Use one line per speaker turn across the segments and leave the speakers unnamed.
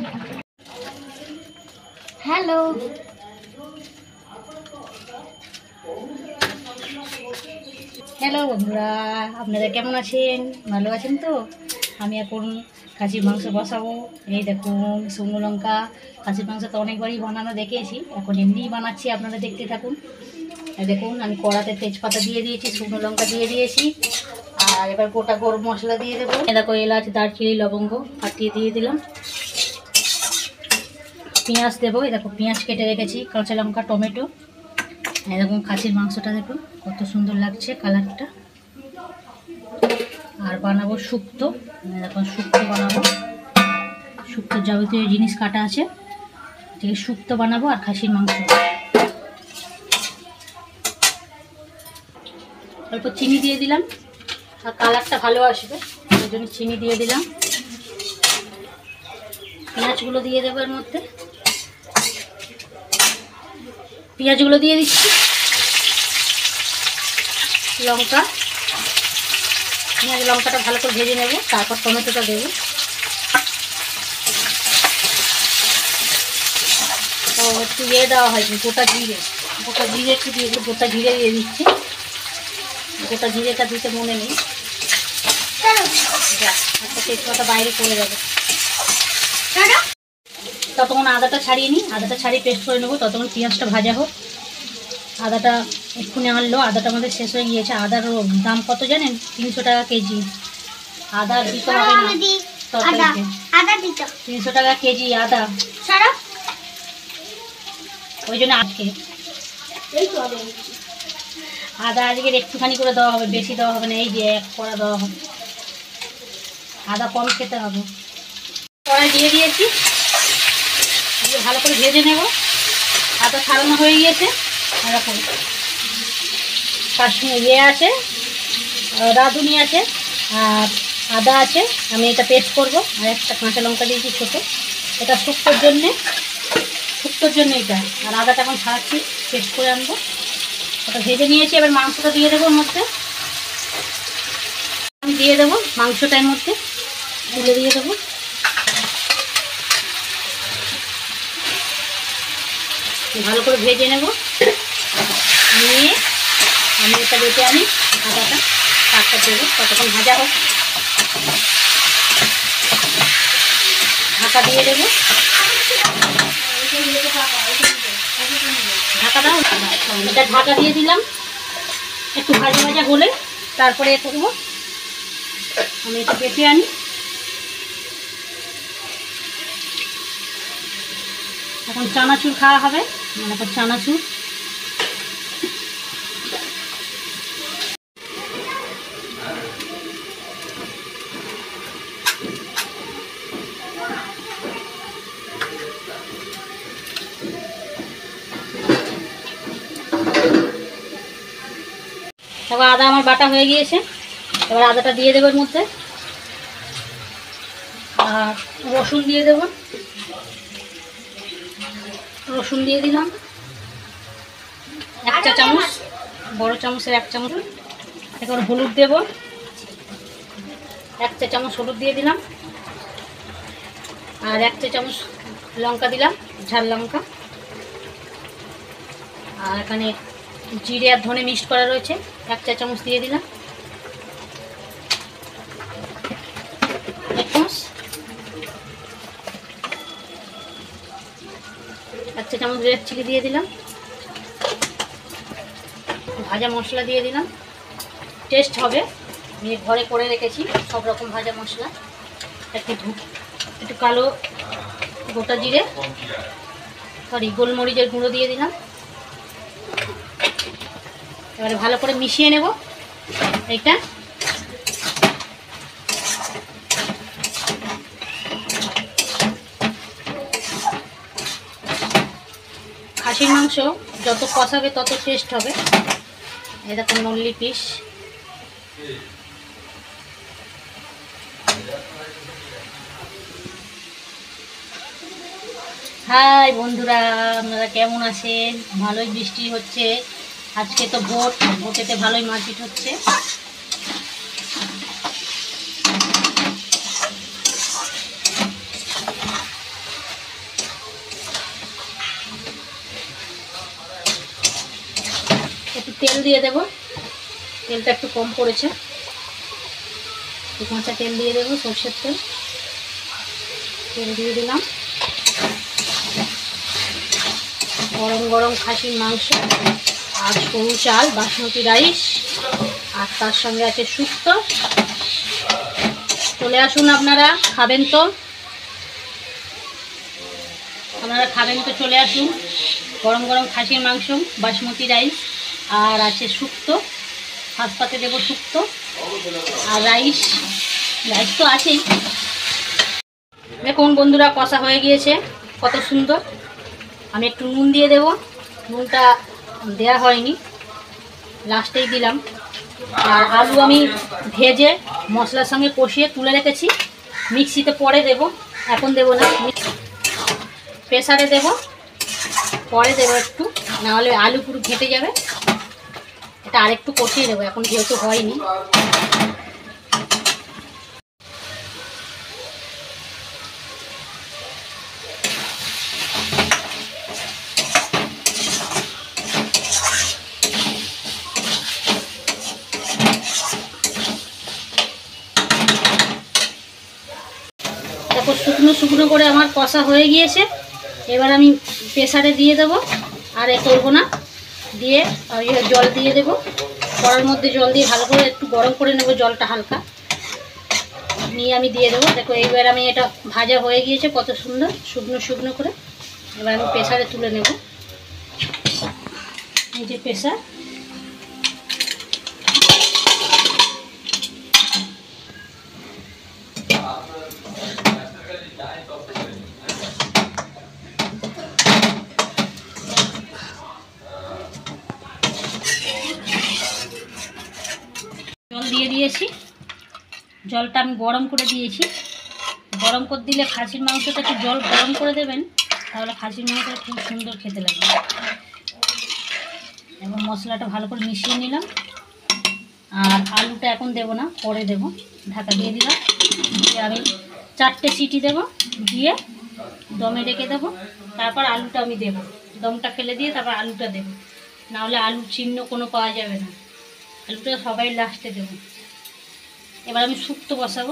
Hello, hello বন্ধুরা, আপনারা কেমন আছেন? ভালো আছেন তো? আমি এখন খাসির মাংস বসাবো। এই দেখুন, শুকনো লঙ্কা। খাসির মাংস তো অনেকবারই বানানো দেখেছি, এখন এমনিই বানাচ্ছি, আপনারা দেখতে থাকুন। দেখুন, আমি কড়াতে তেজপাতা দিয়ে দিয়েছি, শুকনো লঙ্কা দিয়ে দিয়েছি, আর এবার গোটা গরম মশলা দিয়ে দেবো। দেখো, এলাচ, দারচিনি, লবঙ্গ ফাটিয়ে দিয়ে দিলাম। পেঁয়াজ দেবো। এই দেখো, পেঁয়াজ কেটে রেখেছি, কাঁচা লঙ্কা, টমেটো। এরকম খাসির মাংসটা দেখুন কত সুন্দর লাগছে কালারটা। আর বানাবো শুক্তো। এরকম শুক্তো বানাবো, শুক্তো যাবতীয় জিনিস কাটা আছে, ঠিক শুক্তো বানাবো। আর খাসির মাংস, অল্প চিনি দিয়ে দিলাম, আর কালারটা ভালো আসবে ওই জন্য চিনি দিয়ে দিলাম। পেঁয়াজগুলো দিয়ে দেবো এর মধ্যে, পেঁয়াজগুলো দিয়ে দিচ্ছি, লঙ্কা, পেঁয়াজ লঙ্কাটা ভালো করে ভেজে নেব, তারপর টমেটোটা দেবো। তো একটু দেওয়া হয়নি, গোটা জিরে একটু দিয়ে দিই, গোটা জিরে দিয়ে দিচ্ছি। গোটা জিরেটা দিতে মনে নেই, একটা তেজপাতা বাইরে পড়ে যাবে। ততক্ষণ আদাটা ছাড়িয়ে নিই, আদাটা ছাড়িয়ে পেস্ট করে নেবো। ততক্ষণ পেঁয়াজটা ভাজা হোক। আদাটা এক্ষুনি আনলো, আদাটা আমাদের শেষ হয়ে গিয়েছে। আদার দাম কত জানেন? 300 টাকা কেজি। আদা দিতে হবে না তরকারিতে, 300 টাকা কেজি আদা, ওই জন্য আদা আজকের একটুখানি করে দেওয়া হবে, বেশি দেওয়া হবে না। এই যে 1 কড়া দেওয়া হবে, আদা কম খেতে হবে। কড়াই দিয়ে দিয়েছি, দিয়ে ভালো করে ভেজে নেব। আদা ছাড়ানো হয়ে গিয়েছে। এরকম কাশ্মীরি আছে, রাঁধুনি আছে, আর আদা আছে, আমি এটা পেস্ট করব। আর একটা কাঁচা লঙ্কা দিয়েছি ছোটো, এটা শুক্তোর জন্যে এটা। আর আদাটা এখন ছাড়াচ্ছি, পেস্ট করে আনবো। ওটা ভেজে নিয়েছি, এবার মাংসটা দিয়ে দেবো ওর মধ্যে। আমি দিয়ে দেবো মাংসটার মধ্যে, তুলে দিয়ে দেবো। ভালো করে ভেজে নেব, নিয়ে আমি এটা বেটে আনি, আদাটা তারপর দেবো। ততক্ষণ ভাজা হোক, ঢাকা দিয়ে দেবো। ঢাকা দাও, এটা ঢাকা দিয়ে দিলাম। একটু ভাজা ভাজা হলে তারপরে করবো। আমি এটা বেটে আনি। এখন চানাচুর খাওয়া হবে, এখন চানাচুর। এবার আদা আমার বাটা হয়ে গিয়েছে, এবার আদাটা দিয়ে দেবো এর মধ্যে। আর রসুন দিয়ে দেবো, রসুন দিয়ে দিলাম 1 চা চামচ, বড় চামচের 1 চামচ। এখন হলুদ দেব, 1 চা চামচ হলুদ দিয়ে দিলাম। আর 1 চা চামচ লঙ্কা দিলাম, ঝাল লঙ্কা। আর এখানে জিরে আর ধনে মিক্সড করা রয়েছে, 1 চা চামচ দিয়ে দিলাম। 1 চা চামচ রেড চিলি দিয়ে দিলাম। ভাজা মশলা দিয়ে দিলাম, টেস্ট হবে। আমি ঘরে করে রেখেছি সব রকম ভাজা মশলা। একটু কালো গোটা জিরে, গোলমরিচের গুঁড়ো দিয়ে দিলাম। এবারে ভালো করে মিশিয়ে নেব এইটা। খাসির মাংস যত কষাবে তত টেস্ট হবে। এরকম নল্লি পিস। হাই বন্ধুরা, আপনারা কেমন আছেন? ভালোই বৃষ্টি হচ্ছে আজকে, তো ভোটেতে ভালোই মারপিট হচ্ছে। তেল দিয়ে দেব, তেলটা একটু কম পড়েছে, কাঁচা তেল দিয়ে দেবো, সরষের তেল। তেল দিয়ে দিলাম। গরম গরম খাসির মাংস আর সরু চাল বাসমতি রাইস, আর তার সঙ্গে আছে শুক্তো। চলে আসুন, আপনারা খাবেন তো, চলে আসুন। গরম গরম খাসির মাংস, বাসমতি রাইস, আর আছে শুক্তো, হাত পাতে দেবো শুক্তো, আর রাইস তো আছেই। দেখুন বন্ধুরা, কষা হয়ে গিয়েছে কত সুন্দর। আমি একটু নুন দিয়ে দেব, নুনটা দেয়া হয়নি, লাস্টেই দিলাম। আর আলু আমি ভেজে মশলার সঙ্গে কষিয়ে তুলে রেখেছি, মিক্সিতে পরে দেব, এখন দেব না, প্রেসারে দেব, পরে দেবো একটু, নাহলে আলু পুরো ঘেটে যাবে। এটা আরেকটু কষিয়ে দেবো, এখন যেহেতু হয়নি। তারপর শুকনো শুকনো করে আমার কষা হয়ে গিয়েছে। এবার আমি প্রেসারে দিয়ে দেবো, আর এ করবো না, দিয়ে জল দিয়ে দেবো। কড়ার মধ্যে জল দিয়ে ভালো করে একটু গরম করে নেবো, জলটা হালকা নিয়ে আমি দিয়ে দেবো। দেখো এইবার আমি এটা ভাজা হয়ে গিয়েছে কত সুন্দর শুকনো শুকনো করে। এবার আমি প্রেসারে তুলে নেব। এই যে প্রেসার, জল দিয়ে দিয়েছি, জলটা আমি গরম করে দিয়েছি। গরম করে দিলে খাসির মাংসটা একটু জল গরম করে দেবেন, তাহলে খাসির মাংসটা খুব সুন্দর খেতে লাগবে। এবং মশলাটা ভালো করে মিশিয়ে নিলাম। আর আলুটা এখন দেব না, পরে দেব। ঢাকা দিয়ে দিলাম, দিয়ে আমি 4টে সিটি দেব, দিয়ে দমে রেখে দেবো। তারপর আলুটা আমি দেব, দমটা ফেলে দিয়ে তারপর আলুটা দেব, নাহলে আলুর চিহ্ন কোনো পাওয়া যাবে না। আলুটা সবাই লাস্টে দেব। এবার আমি শুক্তো বসাবো,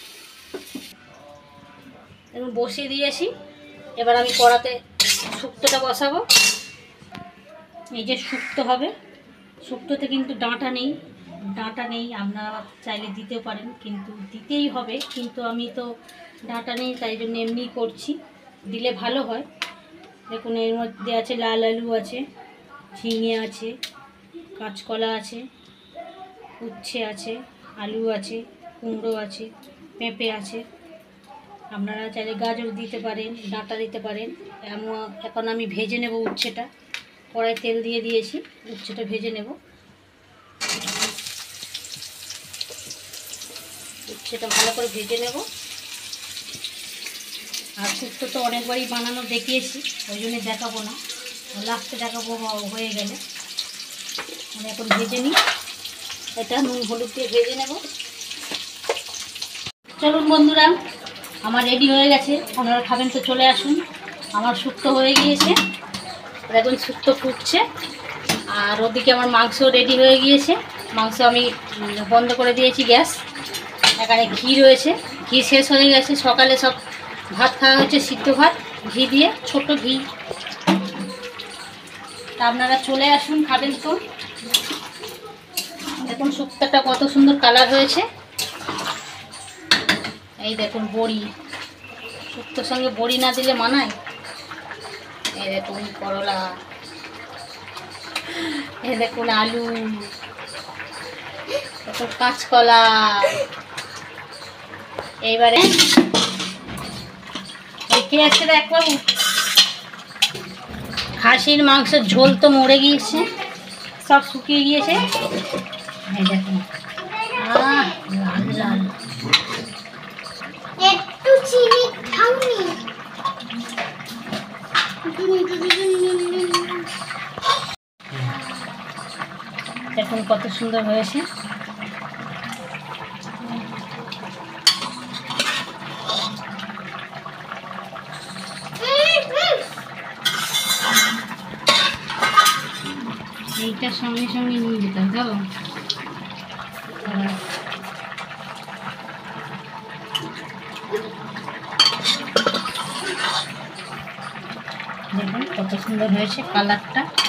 এবং বসিয়ে দিয়েছি। এবার আমি কড়াতে শুক্তোটা বসাবো। এই যে শুক্তো হবে, শুক্তোতে কিন্তু ডাঁটা নেই, আপনারা চাইলে দিতেও পারেন, কিন্তু দিতেই হবে। কিন্তু আমি তো ডাঁটা নেই, তাই জন্য এমনি করছি, দিলে ভালো হয়। দেখুন এর মধ্যে আছে লাল আলু আছে, ঝিঙে আছে, কাঁচকলা আছে, উচ্ছে আছে, আলু আছে, কুমড়ো আছে, পেঁপে আছে। আপনারা চাইলে গাজর দিতে পারেন, ডাঁটা দিতে পারেন। এখন আমি ভেজে নেব উচ্ছেটা। কড়াই তেল দিয়ে দিয়েছি, উচ্ছেটা ভেজে নেব। উচ্ছেটা ভালো করে ভেজে নেব। আর শুক্তো তো অনেকবারই বানানো দেখিয়েছি, ওই জন্য দেখাবো না, লাস্টে দেখাবো হয়ে গেলে। আমি এখন ভেজে নিই, এটা নুন হলুদ দিয়ে ভেজে নেব। চলুন বন্ধুরা, আমার রেডি হয়ে গেছে, আপনারা খাবেন তো চলে আসুন। আমার শুক্তো হয়ে গিয়েছে, এখন শুক্তো ফুটছে। আর ওদিকে আমার মাংস রেডি হয়ে গিয়েছে। মাংস আমি বন্ধ করে দিয়েছি গ্যাস। এখানে ঘি রয়েছে, ঘি শেষ হয়ে গেছে। সকালে সব ভাত খাওয়া হচ্ছে, সিদ্ধ ভাত, ঘি দিয়ে, ছোট ঘি। তা আপনারা চলে আসুন, খাবেন তো। দেখুন শুক্তোটা কত সুন্দর কালার হয়েছে। এই দেখুন বড়ি, শুক্তোর সঙ্গে বড়ি না দিলে মানায়। এই দেখুন করলা, এই দেখুন আলু, দেখুন কাঁচকলা। এইবারে কে আছে দেখো, খাসির মাংসের ঝোল তো মরে গিয়েছে, সব শুকিয়ে গিয়েছে। এই দেখুন লাল লাল, একটু চিনি খাওনি। দেখুন কত সুন্দর হয়েছে। এইটার সঙ্গে সঙ্গে নিয়ে যেতে হবে তো। দেখুন কত সুন্দর হয়েছে কালারটা।